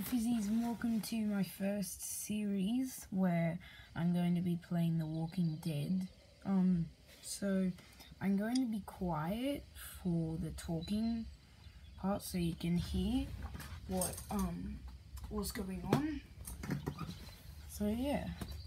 Fizzies, and welcome to my first series where I'm going to be playing The Walking Dead. So I'm going to be quiet for the talking part so you can hear what's going on. So yeah.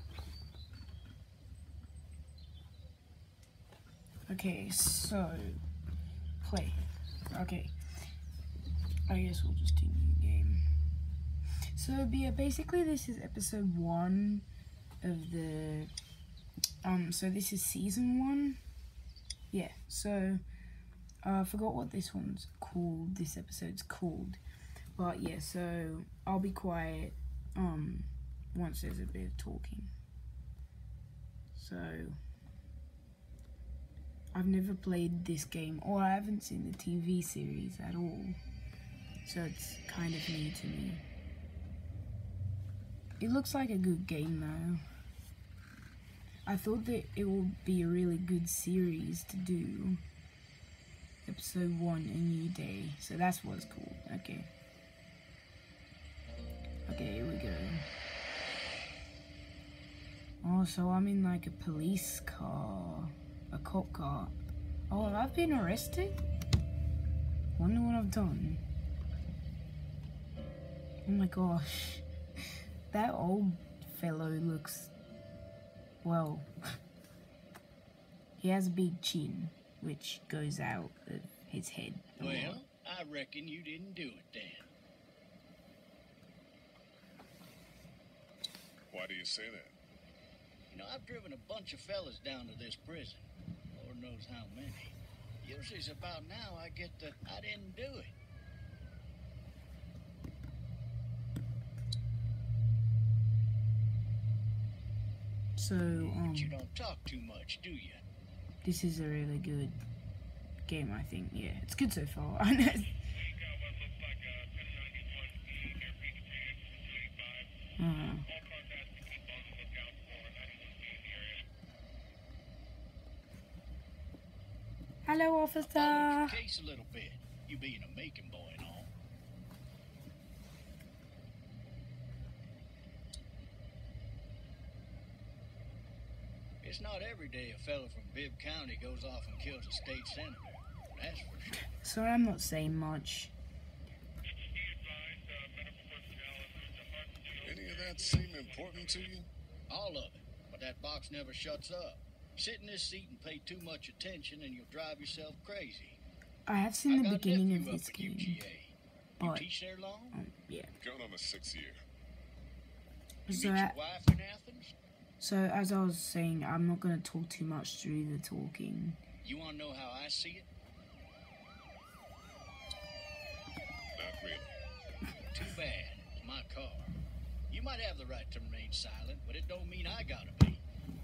Okay, so play. Okay. I guess we'll just do new game. So yeah, basically this is episode 1 of the so this is season 1. Yeah, so I forgot what this one's called, this episode's called. But yeah, so I'll be quiet once there's a bit of talking. So I've never played this game, or I haven't seen the TV series at all. So it's kind of new to me. It looks like a good game though. I thought that it would be a really good series to do. Episode 1, A New Day. So that's what's called. Okay. Okay, here we go. Oh, so I'm in like a police car. A cop car. Oh, I've been arrested? Wonder what I've done. Oh my gosh. That old fellow looks, well, he has a big chin, which goes out of his head. Well, I reckon you didn't do it then. Why do you say that? You know, I've driven a bunch of fellas down to this prison. Lord knows how many. Usually it's about now I get the, I didn't do it. So, But you don't talk too much, do you? this is a really good game, I think. Yeah, it's good so far. I know. Hello, Follow officer. your case a little bit. You being a making boy and all. It's not every day a fella from Bibb County goes off and kills a state senator. That's for sure. Sorry, I'm not saying much. Any of that seem important to you? All of it. But that box never shuts up. Sit in this seat and pay too much attention and you'll drive yourself crazy. I have seen the I got a beginning nephew of up this at game, UGA. You but teach there long? yeah. Going on my 6th year. You So, meet your wife in Athens? so as I was saying, I'm not gonna talk too much through the talking. You want to know how I see it? Not really. Too bad. It's my car. You might have the right to remain silent, but it don't mean I gotta be.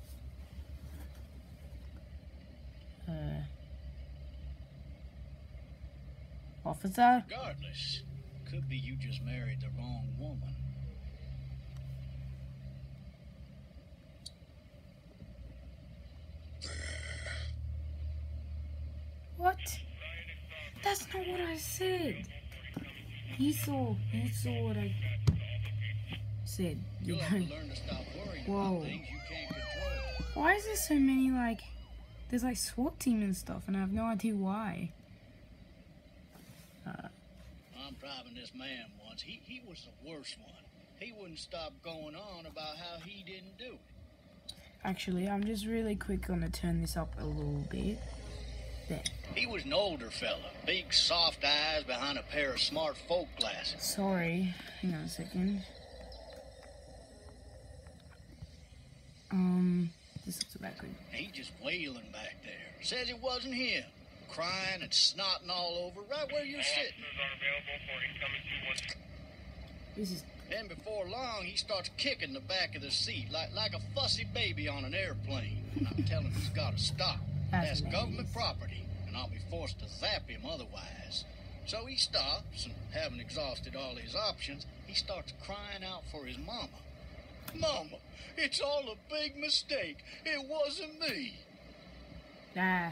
Officer? Regardless, could be you just married the wrong woman. What? That's not what I said. He saw what I said, you You'll have know. to learn to stop worrying Whoa. about things you can't control. Why is there so many, like, there's like SWAT team and stuff, and I have no idea why. I'm driving this man once. He was the worst one. He wouldn't stop going on about how he didn't do it. Actually, I'm just really quick gonna turn this up a little bit. There. He was an older fella, big soft eyes behind a pair of smart folk glasses. Sorry. Hang on a second. This looks about good. He just wailing back there. Says it wasn't him. Crying and snotting all over right where you're sitting. This is Then before long, he starts kicking the back of the seat like a fussy baby on an airplane. And I'm telling him he's got to stop. That's That's government nice. property, and I'll be forced to zap him otherwise. So he stops, and having exhausted all his options, he starts crying out for his mama. Mama, it's all a big mistake. It wasn't me. ah.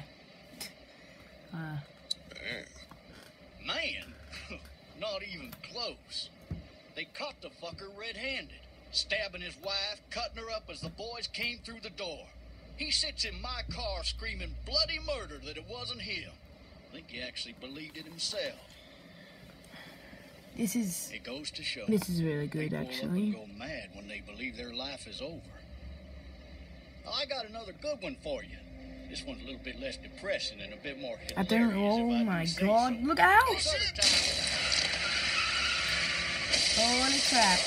Man, Man, not even close. They caught the fucker red-handed, stabbing his wife, cutting her up as the boys came through the door. He sits in my car screaming bloody murder that it wasn't him. I think he actually believed it himself. It goes to show. This is really good, people actually. Go mad when they believe their life is over. I got another good one for you. This one's a little bit less depressing and a bit more hilarious. I don't. Oh my God! Look out! Holy crap!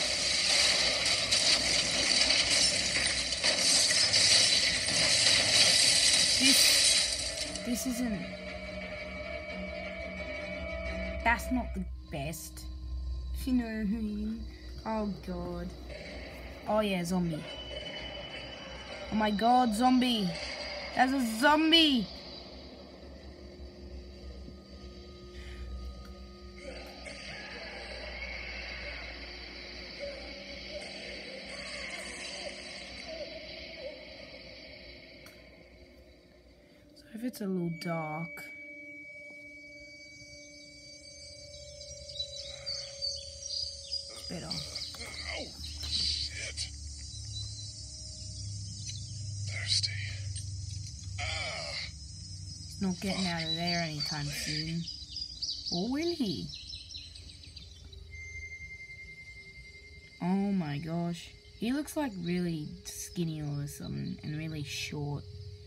This isn't. That's not the best. If you know what I mean. Oh God. Oh yeah, zombie. Oh my God, zombie. There's a zombie. So if it's a little dark. Better. Oh, shit. Thirsty. He's not getting out of there anytime soon. Or will he? Oh my gosh. He looks like really skinny all of a sudden and really short.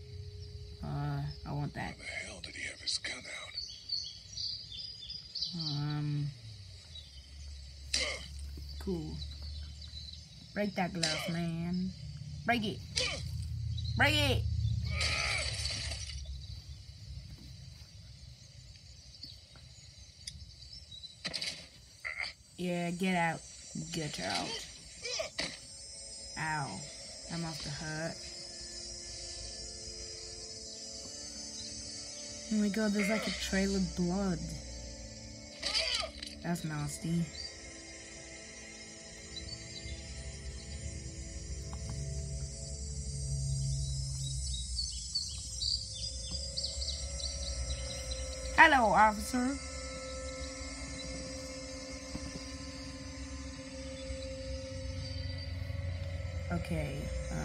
I want that. How the hell did he have his gun out? Cool. Break that glass, man. Break it. Break it. Yeah, get out. Get out. Ow. That must have hurt. Oh my God, there's like a trail of blood. That's nasty. Hello, officer. Okay,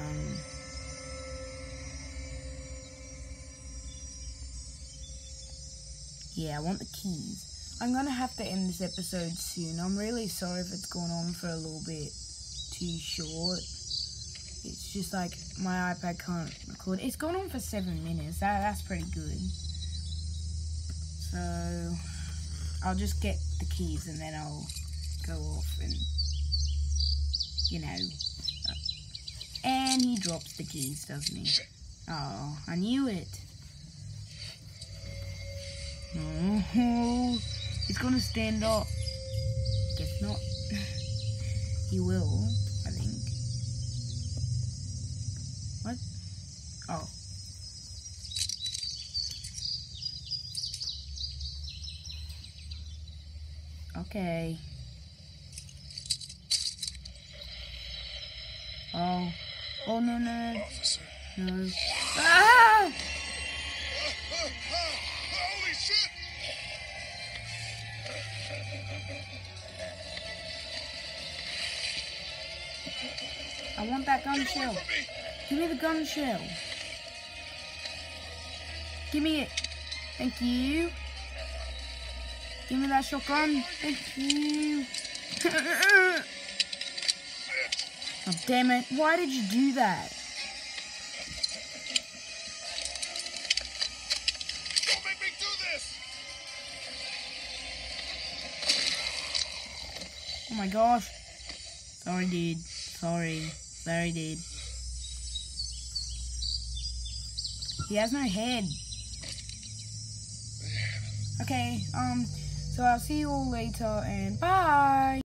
yeah, I want the keys. I'm gonna have to end this episode soon. I'm really sorry if it's gone on for a little bit too short. It's just like my iPad can't record. It's gone on for 7 minutes. That's pretty good. So I'll just get the keys and then I'll go off and, you know. And he drops the keys, doesn't he? Oh, I knew it. Oh, he's gonna stand up. Guess not. He will, I think. What? Oh. Okay. Oh. Oh, no, no. Officer. No. Ah! Holy shit! I want that gun Get away shell. from me! Give me the gun shell. Give me it. Thank you. Give me that shotgun. Thank you. Oh, damn it. Why did you do that? Don't make me do this! Oh my gosh. Sorry, dude. Sorry. Sorry, dude. He has no head. Okay, so I'll see you all later and bye!